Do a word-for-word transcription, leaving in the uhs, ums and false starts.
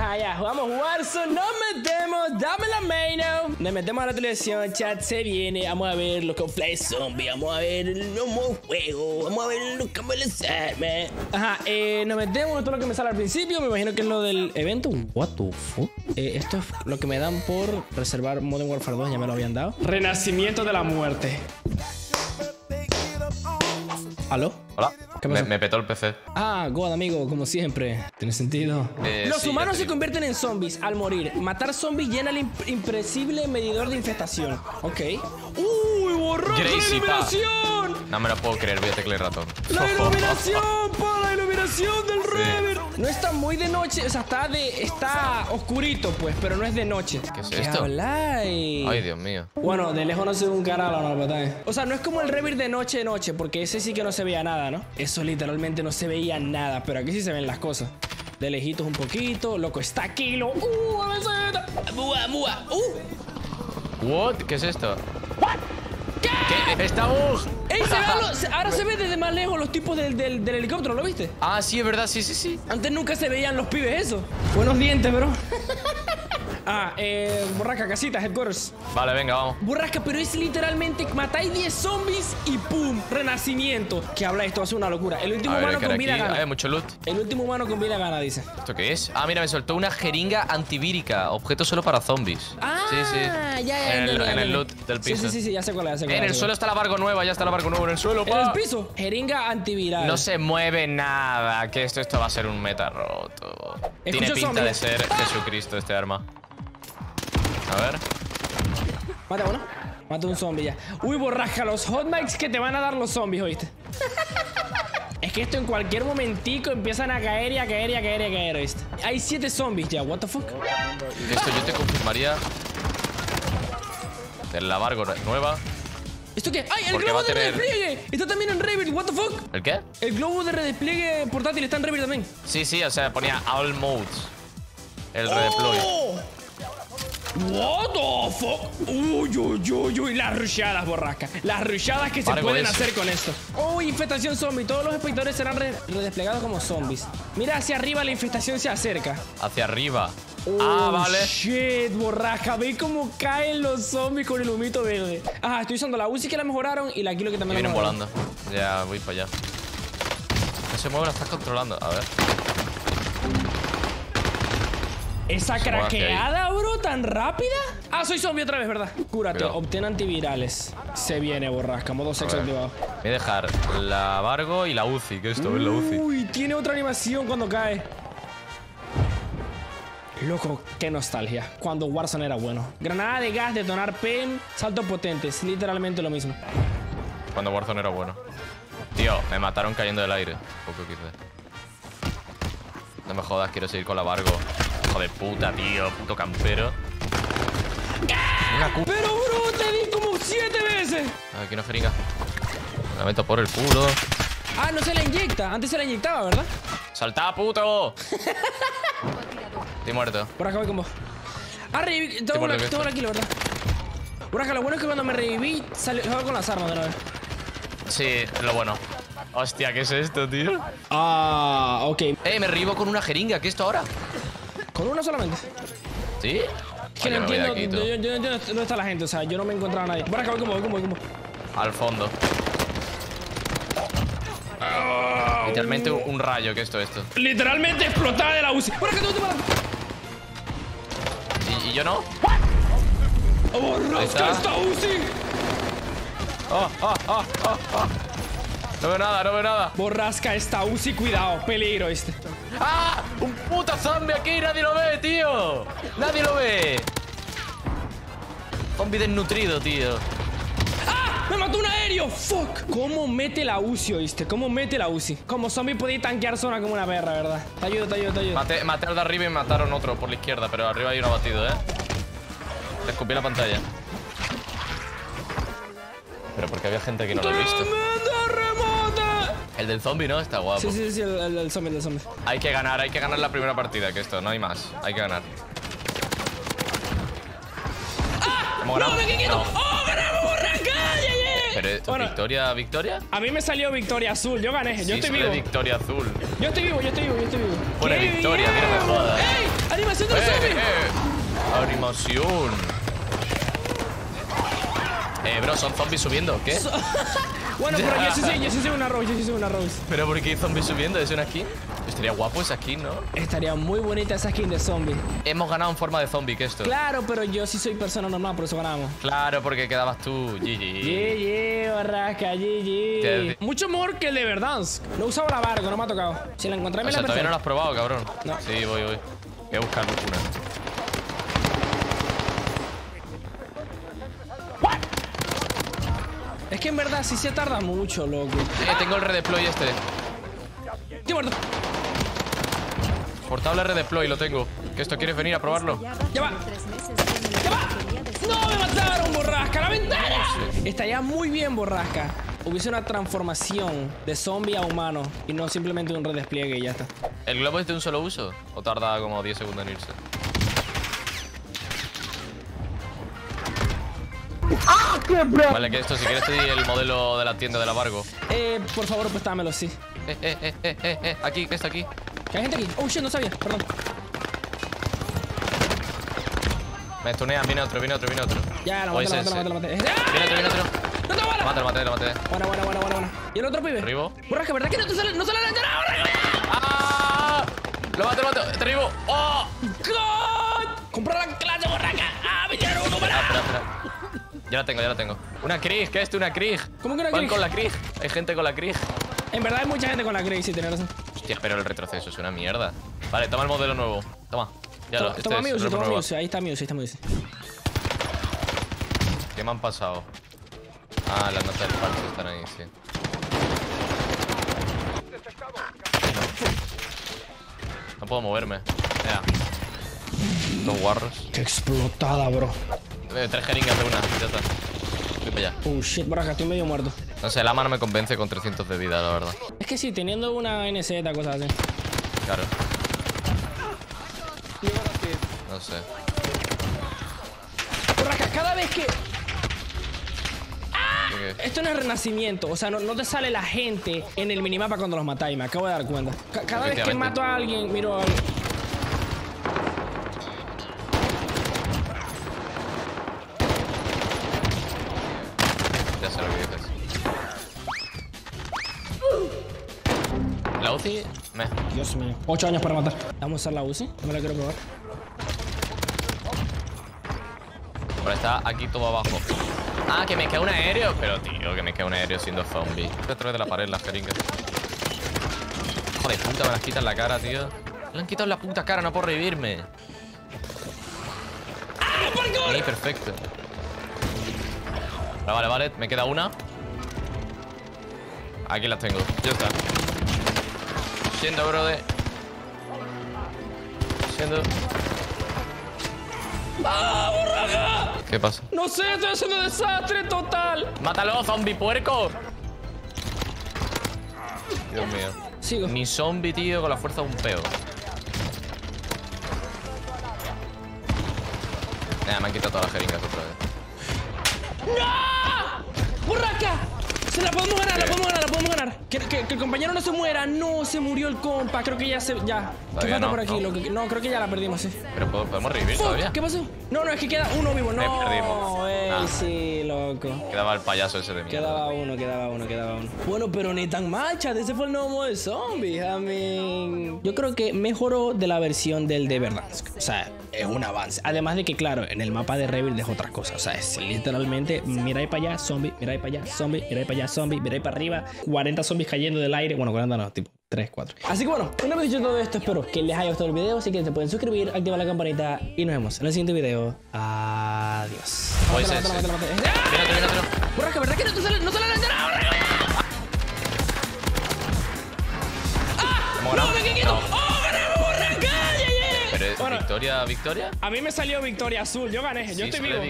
Ajá, ya, jugamos Warzone, nos metemos, dame la mano. Nos metemos a la televisión, chat, se viene. Vamos a ver los conflitos zombies, vamos a ver los modos juego, vamos a ver los campos de armas. Ajá, eh, nos metemos, esto es lo que me sale al principio. Me imagino que es lo del evento. What the fuck? Eh, esto es lo que me dan por reservar Modern Warfare dos, ya me lo habían dado. Renacimiento de la muerte. ¿Aló? Hola. ¿Qué pasó? Me, me petó el P C. Ah, God, amigo, como siempre. ¿Tiene sentido? Eh, Los sí, humanos ya te se digo. convierten en zombies al morir. Matar zombies llena el imp impresible medidor de infestación. Ok. ¡Uy, borracho! ¡La Gracie, iluminación! No me lo puedo creer, voy a teclear ratón. ¡La iluminación! ¡Para la iluminación del Rever! No está muy de noche, o sea, está de. Está oscurito, pues, pero no es de noche. ¿Qué es ¿Qué esto? habláis? Ay, Dios mío. Bueno, de lejos no se ve un carajo, no, patán. O sea, no es como el Revir de noche de noche, porque ese sí que no se veía nada, ¿no? Eso literalmente no se veía nada, pero aquí sí se ven las cosas. De lejitos un poquito, loco, está aquí, lo. ¡Uh, a veces! ¡Mua, mua! ¡Uh! What? ¿Qué es esto? ¿Qué? ¿Qué? ¡Estamos! ¡Ey, se ve los- se- ahora se ve desde más lejos los tipos del, del, del helicóptero, ¿lo viste? Ah, sí, es verdad, sí, sí, sí. Antes nunca se veían los pibes eso. Buenos dientes, bro. Ah, eh, borrasca, casita, headquarters. Vale, venga, vamos. Borrasca, pero es literalmente matáis diez zombies y ¡pum! Renacimiento. ¿Qué habla esto? Va a ser una locura. El último A ver, humano ¿qué con hay vida aquí? gana. Hay mucho loot. El último humano con vida gana, dice. ¿Esto qué es? Ah, mira, me soltó una jeringa antivírica. Objeto solo para zombies. Ah, sí, sí. ya, ya, En el, ya, ya, en ya, el ya. loot del Sí, piso. sí, sí, sí, ya sé cuál es, ya sé cuál En es, el ya sé suelo está la barco nueva, ya está la barco nueva en el suelo, cuál es. En pa. el piso. Jeringa antiviral. No se mueve nada, que esto, esto va a ser un meta roto. Tiene Escucho pinta de zombies. ser Jesucristo este arma. A ver. Mata uno. Mata un zombie ya. Uy, borrasca, los hot mics que te van a dar los zombies, ¿oíste? Es que esto en cualquier momentico empiezan a caer y a caer y a caer y a caer, ¿oíste? Hay siete zombies ya, what the fuck. Esto yo te confirmaría. De la barco nueva. ¿Esto qué? ¡Ay, el Porque globo va a de tener- redespliegue! Está también en Revit, what the fuck. ¿El qué? El globo de redespliegue portátil está en Revit también. Sí, sí, o sea, ponía all modes. El redeploy. ¡Oh! What the fuck. Uy, uy, uy, uy. Las rushadas, borrasca. Las rushadas que se Para con pueden eso. hacer con esto. Oh, infestación zombie. Todos los espectadores serán re- redesplegados como zombies. Mira hacia arriba, la infestación se acerca. Hacia arriba. Oh, Ah, vale. Shit, borrasca. Ve cómo caen los zombies con el humito verde. Ajá, estoy usando la U C I que la mejoraron y la Kilo que Y también la vienen mejoraron. volando. Ya, voy para allá. No se mueve, la estás controlando. A ver. Esa Se mueve hacia craqueada, bro, tan rápida. Ah, soy zombie otra vez, ¿verdad? Cúrate, Cuidado. obtén antivirales. Se viene, borrasca. Modo A sexo ver. activado. Voy a dejar la Vargo y la U C I. ¿Qué es esto? ¿Ves la U C I? Uy, tiene otra animación cuando cae. Loco, qué nostalgia. Cuando Warzone era bueno. Granada de gas, detonar pen, salto potente. Es literalmente lo mismo. Cuando Warzone era bueno. Tío, me mataron cayendo del aire. Poco quise. No me jodas, quiero seguir con la Vargo. Hijo de puta, tío. Puto campero. Una cu... Pero, bro, te di como siete veces. Ah, aquí una jeringa. La meto por el culo. Ah, no se la inyecta. Antes se la inyectaba, ¿verdad? ¡Saltá, puto! Estoy muerto. Por acá voy con vos. Ah, reviví. Tengo muerto, una, que tengo esto. una kilo, ¿verdad? Por acá, lo bueno es que cuando me reviví, salió salgo con las armas de una vez. Sí, es lo bueno. Hostia, ¿qué es esto, tío? Ah, ok. Eh, me revivo con una jeringa. ¿Qué es esto ahora? ¿Con una solamente? ¿Sí? Es que Oye, no me voy de entiendo, aquí, tú. yo, yo no entiendo dónde está la gente, o sea, yo no me he encontrado a nadie. Por acá voy como, voy como, voy como. Al fondo. Literalmente un, un rayo, ¿qué es esto esto? Literalmente explotada de la U C I. Por acá, ¿dónde te vas? ¿Y, y yo no? ¡Oh, Ahí rasca está. esta U C I! ¡Oh, oh, oh, oh, oh! No veo nada, no veo nada. Borrasca esta U C I, cuidado, peligro este. ¡Ah! ¡Un puto zombie aquí! ¡Nadie lo ve, tío! ¡Nadie lo ve! Zombie desnutrido, tío. ¡Ah! ¡Me mató un aéreo! ¡Fuck! ¿Cómo mete la U C I, oíste? ¿Cómo mete la U C I? Como zombie podía tanquear zona como una perra, ¿verdad? Te ayudo, te ayudo, te ayudo. Maté, maté al de arriba y mataron otro por la izquierda, pero arriba hay uno abatido, ¿eh? Te escupí la pantalla. Pero porque había gente que no lo he visto. ¡Tremenda remota! El del zombie, ¿no? Está guapo. Sí, sí, sí, el, el, el zombie, el del zombie. Hay que ganar, hay que ganar la primera partida, que esto, no hay más. Hay que ganar. ¿Hemos ¡No, ganado? me quedé quieto! No. ¡Oh, ganamos, borraca! ¡Yeah, yeah! Pero esto, Bueno, ¿victoria, victoria? a mí me salió victoria azul, yo gané, yo Sí, estoy sale vivo. victoria azul. Yo estoy vivo, yo estoy vivo, yo estoy vivo. Pone ¡Qué victoria, bien! mira, me jodas. ¡Ey! ¡Animación animación! Eh, bro, son zombies subiendo. ¿Qué? So bueno, pero yo sí, sí, yo sí soy una Rose, yo sí soy una Rose. ¿Pero por qué zombies subiendo? ¿Es una skin? Estaría guapo esa skin, ¿no? Estaría muy bonita esa skin de zombie. Hemos ganado en forma de zombie, ¿qué es esto? Claro, pero yo sí soy persona normal, por eso ganamos. Claro, porque quedabas tú, G G. G G, Borrasca, G G. Mucho mejor que el de Verdansk. No he usado la barca, no me ha tocado. Si la encontré, me O sea, la todavía no lo perfecto. has probado, cabrón. No. Sí, voy, voy. Voy a buscar una. Es que en verdad sí se tarda mucho, loco. Eh, tengo el redeploy este. Estoy muerto. Portable redeploy, lo tengo. ¿Que esto quieres venir a probarlo? Ya va. ¡Ya va! ¡No me mataron, Borrasca! ¡La ventana! Estaría muy bien, Borrasca. Hubiese una transformación de zombie a humano y no simplemente un redespliegue y ya está. ¿El globo es de un solo uso? ¿O tarda como diez segundos en irse? ¡Ah, qué bro! Vale, que esto, si quieres te di el modelo de la tienda de la Vargo. Eh, por favor, préstamelo, sí. Eh, eh, eh, eh, eh, eh. Aquí, que está aquí. ¿Que hay gente aquí? Oh, shit, no sabía, perdón. Me stunean, viene otro, viene otro, viene otro. Ya, la O maté, ese, la maté, la ese. maté, la maté. ¡Ah! Viene otro, viene otro. ¡No te Lo muero! maté, lo maté, lo maté. Buena, buena, buena, buena, buena. ¿Y el otro pibe? Derribo. Borrasca, ¿verdad que no te sale, no sale la entrada? ¡Ah! Lo mato, lo mato. Derribo. ¡Oh! ¡God! ¡Compra la clase, Borrasca! ¡Ah, me dieron uno para! Ah, espera, espera. Ya la tengo, ya la tengo. Una Krieg, ¿qué es esto? Una Krieg. ¿Cómo que una Van Krieg? con la Krieg. Hay gente con la Krieg. En verdad hay mucha gente con la Crazy, tienes razón. Hostia, pero el retroceso es una mierda. Vale, toma el modelo nuevo. Toma. Ya lo, Toma, este toma es, Music, repo toma nueva. Music. Ahí está Music, ahí está Music. ¿Qué me han pasado? Ah, las notas del falso están ahí, sí. No puedo moverme. Ya. Dos guarros. Qué explotada, bro. Eh, tres jeringas de una, ya está. Voy para allá. Oh shit, Borrasca, estoy medio muerto. No sé, el ama no me convence con trescientos de vida, la verdad. Es que sí, teniendo una N Z, cosas así. Claro. No sé. Borrasca, cada vez que... ¿Qué, qué? Esto no es renacimiento, o sea, no, no te sale la gente en el minimapa cuando los matáis, me acabo de dar cuenta. Ca- cada vez que Efectivamente. mato a alguien, miro a alguien. Ya sé lo que dices. La U C I, me. Dios mío. Ocho años para matar. Vamos a usar la U C I, no me la quiero probar. Pero está aquí todo abajo. Ah, que me queda un aéreo. Pero, tío, que me queda un aéreo siendo zombie. Detrás de la pared las jeringas. Joder, puta, me las quitan la cara, tío. Me han quitado la puta cara, no puedo revivirme. Sí, perfecto. Vale, vale, vale, me queda una. Aquí las tengo, ya está. Siendo, brother. Siendo. ¡Ah, Borrasca! ¿Qué pasa? No sé, estoy haciendo desastre total. ¡Mátalo, zombie puerco! Dios mío. Sigo. Ni zombie, tío, con la fuerza de un peo. Nah, me han quitado todas las jeringas otra vez. ¡No! ¡Borrasca! Se la podemos ganar, la podemos ganar, la podemos ganar. Que, que- que el compañero no se muera. No, se murió el compa. Creo que ya se... Ya. ¿Qué Todavía falta no, por aquí? no. Lo que- no, creo que ya la perdimos, sí. Pero ¿pod- podemos revivir Fuck, todavía. ¿qué pasó? No, no, es que queda uno vivo. No, perdimos. ey, Ah. sí, loco. Quedaba el payaso ese de mierda. Quedaba uno, quedaba uno, quedaba uno. Bueno, pero ni tan mal, chat. Ese fue el nuevo modo de zombies. I mean... Yo creo que mejoró de la versión del de Verdansk. O sea, es un avance. Además de que, claro, en el mapa de Revil es otra cosa. O sea, es literalmente mira ahí para allá, zombie, mira ahí para allá, zombie, mira ahí para allá, zombie, mira ahí para arriba. cuarenta zombies cayendo del aire. Bueno, cuarenta no, tipo tres, cuatro. Así que bueno, una vez dicho todo esto, espero que les haya gustado el video. Si quieren, se pueden suscribir, activar la campanita y nos vemos en el siguiente video. Adiós. Pues Mátala, ese. mátala, mátala, mátala. ¡Ah! Viene otro, viene otro. Borrasca, ¿verdad que no te sale, no sale la entrada? ¡Borrasca! ¿Hemos ¡No, ganado? me quito! No. ¡Oh, ganamos, Borrasca! ¡Yeah, yeah! Pero, Bueno, ¿victoria, victoria? a mí me salió victoria azul. Yo gané. Yo Sí, estoy sale vivo.